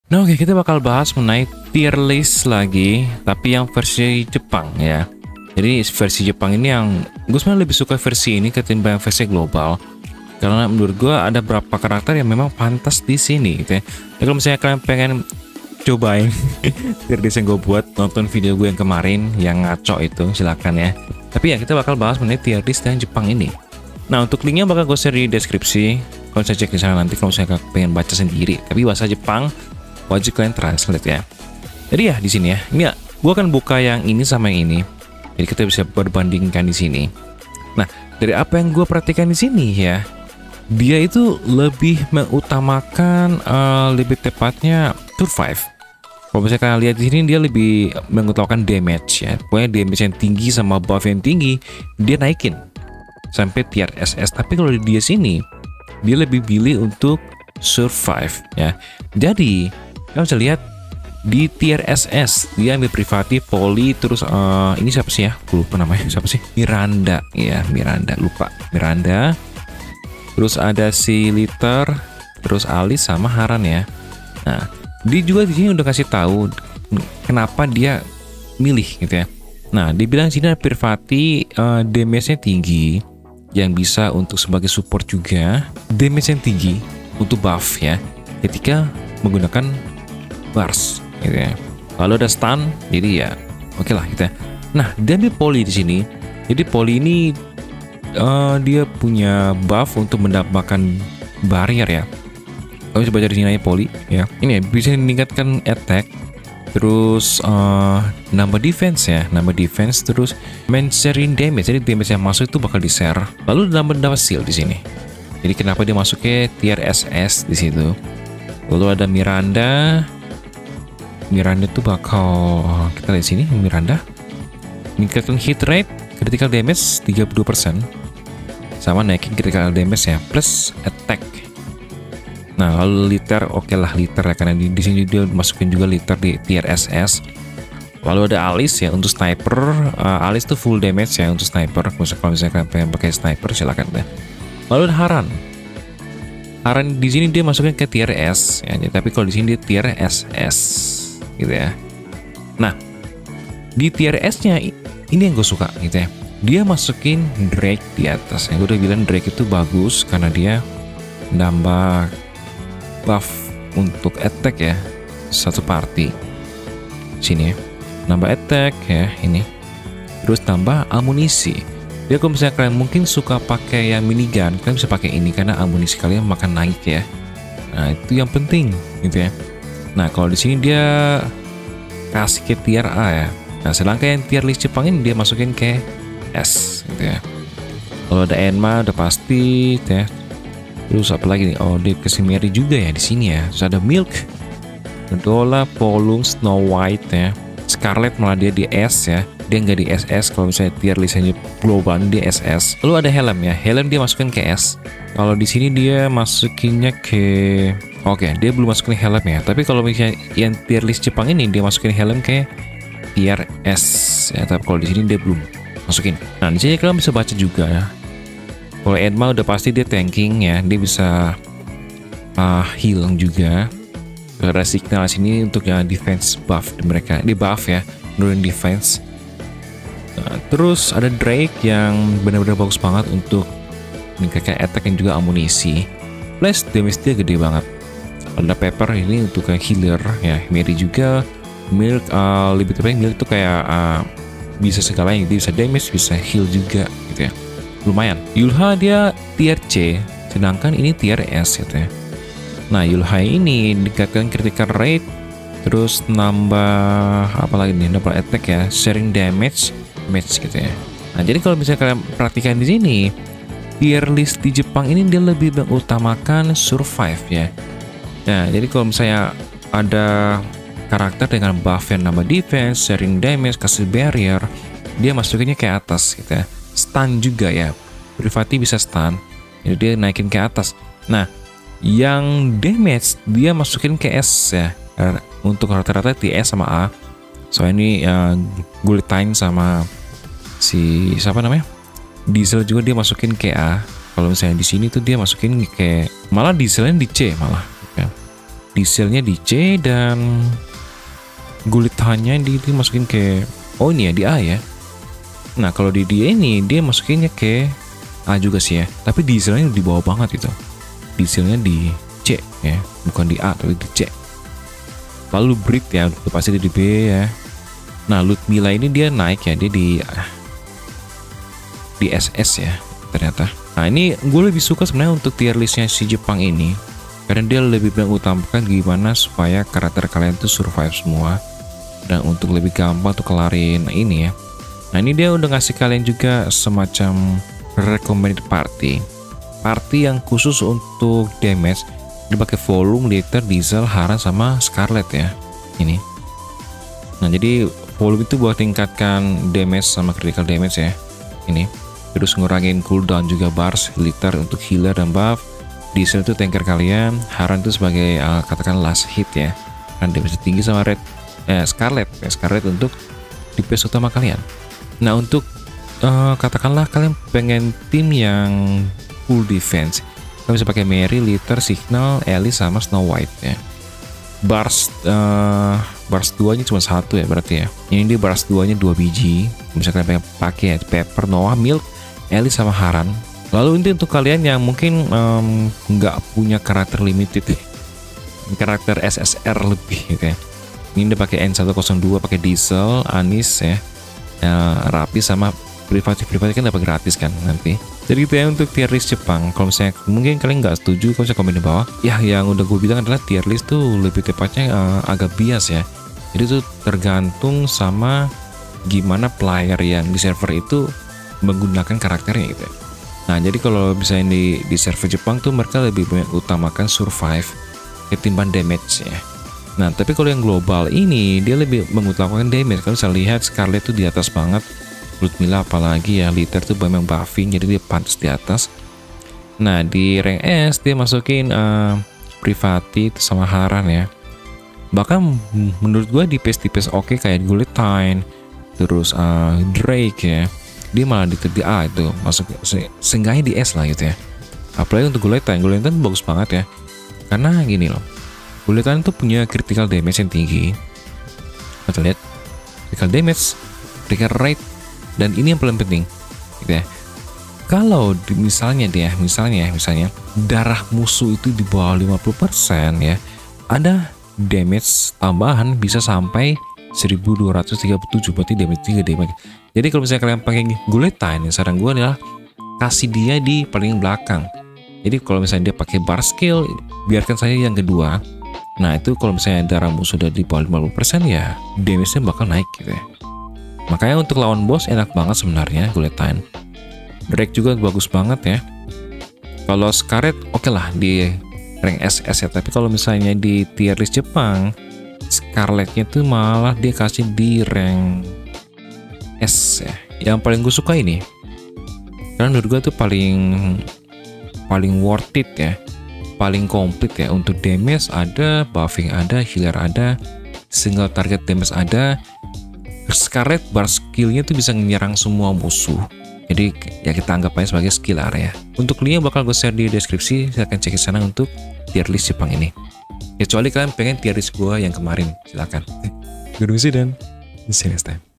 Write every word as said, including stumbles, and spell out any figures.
Nah oke, kita bakal bahas mengenai tier list lagi, tapi yang versi Jepang ya. Jadi versi Jepang ini yang gue sebenarnya lebih suka versi ini ketimbang versi global. Karena menurut gue ada beberapa karakter yang memang pantas di sini gitu ya. Jadi kalau misalnya kalian pengen cobain tier list yang gue buat, nonton video gue yang kemarin yang ngaco itu, silakan ya. Tapi ya kita bakal bahas mengenai tier list yang Jepang ini. Nah untuk linknya bakal gue share di deskripsi. Kalau saya cek di sana nanti kalau saya pengen baca sendiri. Tapi bahasa Jepang wajib kalian translate ya. Jadi ya di sini ya. Ini ya, gue akan buka yang ini sama yang ini. Jadi kita bisa berbandingkan di sini. Nah dari apa yang gue perhatikan di sini ya, dia itu lebih mengutamakan uh, lebih tepatnya survive. Kalau misalnya kalian lihat di sini dia lebih mengutamakan damage ya. Pokoknya damage yang tinggi sama buff yang tinggi dia naikin sampai tier S S. Tapi kalau di dia sini dia lebih pilih untuk survive ya. Jadi kalian bisa lihat di tier S S dia ambil privati, poli, terus uh, ini siapa sih ya? Gue lupa namanya siapa sih? Miranda ya, Miranda lupa Miranda. Terus ada si Litter, terus Alice sama Haran ya. Nah dia juga di sini udah kasih tahu kenapa dia milih gitu ya. Nah dibilang sini ada privati, uh, damage-nya tinggi yang bisa untuk sebagai support juga, damage yang tinggi untuk buff ya ketika menggunakan bars gitu ya. Lalu ada stun, jadi ya oke okay lah gitu ya. Nah dia ambil poli di sini. Jadi poli ini uh, dia punya buff untuk mendapatkan barrier ya. Kamu bisa baca di sini aja poli ya. Ini ya, bisa meningkatkan attack, terus uh, nambah defense ya, nambah defense, terus main sharing damage. Jadi damage yang masuk itu bakal di share. Lalu nambah nambah shield di sini. Jadi kenapa dia masuknya tier S S di situ? Lalu ada Miranda. Miranda tuh bakal kita lihat sini Miranda. Meningkatkan hit rate, critical damage tiga puluh dua persen. Sama naikin critical damage ya, plus attack. Nah, lalu liter, oke okay lah liter ya, karena di, di sini dia masukin juga liter di tier S S. Lalu ada Alice ya untuk sniper. Uh, Alice tuh full damage ya untuk sniper. Kalau misalnya kalian pengen pakai sniper silakan deh. Lalu ada Haran. Haran di sini dia masukin ke tier S ya, tapi kalau di sini dia tier S S gitu ya. Nah, di tier S-nya ini yang gue suka gitu ya. Dia masukin Drake di atas. Yang gue udah bilang Drake itu bagus karena dia nambah buff untuk attack ya satu party. Sini ya. Nambah attack ya ini. Terus tambah amunisi. Ya kalau misalnya kalian mungkin suka pakai yang minigun, kalian bisa pakai ini karena amunisi kalian makan naik ya. Nah itu yang penting gitu ya. Nah kalau di sini dia kasih ke tier A ya. Nah sedangkan yang tier list Jepang ini dia masukin ke S gitu ya. Kalau ada Enma udah pasti ya. Terus apa lagi nih? Oh dia kasih Mary juga ya di sini ya. Terus ada Milk, Dola, Polung, Snow White ya. Scarlet malah dia di S ya. Dia nggak di S S. Kalau misalnya tier listnya global dia S S. Lalu ada Helm ya. Helm dia masukin ke S. Kalau di sini dia masukinnya ke oke, okay, dia belum masukin helm ya. Tapi kalau misalnya yang tier list Jepang ini dia masukin helm ke tier S ya. Tapi kalau di sini dia belum masukin. Nah di sini kalian bisa baca juga ya. Kalau Enma udah pasti dia tanking ya. Dia bisa uh, healing juga. Ada signal sini untuk yang defense buff mereka. Di buff ya, nurunin defense. Nah, terus ada Drake yang benar-benar bagus banget untuk meningkatkan attack dan juga amunisi. Plus damage dia gede banget. Ada Pepper ini untuk kayak healer ya. Mary juga. Milk uh, lebih tepatnya Milk itu kayak uh, bisa segalanya. Dia bisa damage, bisa heal juga gitu ya. Lumayan. Yulha dia tier C, sedangkan ini tier S gitu ya. Nah Yulha ini dikatakan critical rate, terus nambah apa lagi nih, nambah attack ya, sharing damage, match gitu ya. Nah jadi kalau misalnya kalian perhatikan di sini, tier list di Jepang ini dia lebih mengutamakan survive ya. Nah jadi kalau misalnya ada karakter dengan buff yang nambah defense, sharing damage, kasih barrier, dia masukinnya ke atas gitu ya. Stun juga ya, privati bisa stun, jadi dia naikin ke atas. Nah yang damage dia masukin ke S ya. Untuk rata-rata di S sama A. So ini uh, Guillotine sama si siapa namanya Diesel juga dia masukin ke A. Kalau misalnya di sini tuh dia masukin ke, malah Dieselnya di C malah ya. Dieselnya di C dan Gulitanya di dimasukin ke, oh ini ya di A ya. Nah kalau di dia ini dia masukinnya ke A juga sih ya, tapi dieselnya di bawah banget itu. Dieselnya di C ya, bukan di A tapi di C. Lalu Brit ya itu pasti di B ya. Nah Ludmilla ini dia naik ya, dia di di S S ya ternyata. Nah ini gue lebih suka sebenarnya untuk tier listnya si Jepang ini, karena dia lebih mengutamakan gimana supaya karakter kalian tuh survive semua, dan untuk lebih gampang tuh kelarin ini ya. Nah ini dia udah ngasih kalian juga semacam recommended party party yang khusus untuk damage. Dia pakai volume, liter, diesel, haran, sama scarlet ya ini. Nah jadi volume itu buat tingkatkan damage sama critical damage ya ini, terus ngurangin cooldown juga bars, liter untuk healer dan buff, diesel itu tanker kalian, haran itu sebagai uh, katakan last hit ya, kan damage tinggi, sama red eh, scarlet ya, scarlet untuk D P S utama kalian. Nah untuk uh, katakanlah kalian pengen tim yang full defense, kalian bisa pakai Mary, liter, signal, Ellie, sama Snow White ya. Bars uh, bars dua nya cuma satu ya berarti ya. Ini dia bars dua nya dua biji. Bisa kalian pengen pakai ya, Pepper, Noah, Milk, Ellie, sama Haran. Lalu ini untuk kalian yang mungkin nggak um, punya karakter limited ya, karakter S S R lebih gitu ya. Ini udah pakai N seratus dua, pakai diesel, anis ya, ya rapi, sama privatif-privatif kan dapat gratis kan nanti. Jadi itu ya untuk tier list Jepang. Kalau misalnya mungkin kalian nggak setuju, kalau saya komen di bawah. Ya yang udah gue bilang adalah tier list tuh lebih tepatnya uh, agak bias ya. Jadi itu tergantung sama gimana player yang di server itu menggunakan karakternya gitu ya. Nah jadi kalau misalnya di, di server Jepang tuh mereka lebih utamakan survive ketimbang damage ya. Nah tapi kalau yang global ini dia lebih mengutamakan damage. Kalau bisa lihat Scarlet tuh di atas banget, Ludmilla apalagi ya, liter tuh memang buffing jadi dia pantas di atas. Nah di rank S dia masukin uh, Privati sama Haran ya. Bahkan menurut gua di P S P S oke kayak Guillotine, terus uh, Drake ya, dia malah di, di A itu masuk, seenggaknya di S lah gitu ya. Apalagi untuk Guillotine, Guillotine bagus banget ya, karena gini loh, Guillotine tuh punya critical damage yang tinggi. Kita lihat critical damage, critical rate, dan ini yang paling penting gitu ya. Kalau di, misalnya dia misalnya misalnya darah musuh itu di bawah lima puluh persen ya, ada damage tambahan bisa sampai seribu dua ratus tiga puluh tujuh, berarti damage tiga damage. Jadi kalau misalnya kalian pakai Guillotine, saran gue adalah kasih dia di paling belakang. Jadi kalau misalnya dia pakai bar skill, biarkan saya yang kedua. Nah itu kalau misalnya darah musuh udah di bawah lima puluh persen ya, damage-nya bakal naik gitu ya. Makanya untuk lawan bos enak banget sebenarnya Guillotine. Drake juga bagus banget ya. Kalau Scarlet oke okay lah di rank S S ya, tapi kalau misalnya di tier list Jepang, Scarletnya tuh malah dia kasih di rank S ya. Yang paling gue suka ini, karena menurut gue tuh paling paling worth it ya, paling komplit ya. Untuk damage ada, buffing ada, healer ada, single target damage ada. Scarlet bar skillnya tuh bisa menyerang semua musuh. Jadi ya kita anggap aja sebagai skill area. Untuk linknya bakal gue share di deskripsi. Silahkan cek ke sana untuk tier list Jepang ini. Kecuali kalian pengen tier list gue yang kemarin, silakan. Gue dan see you next time.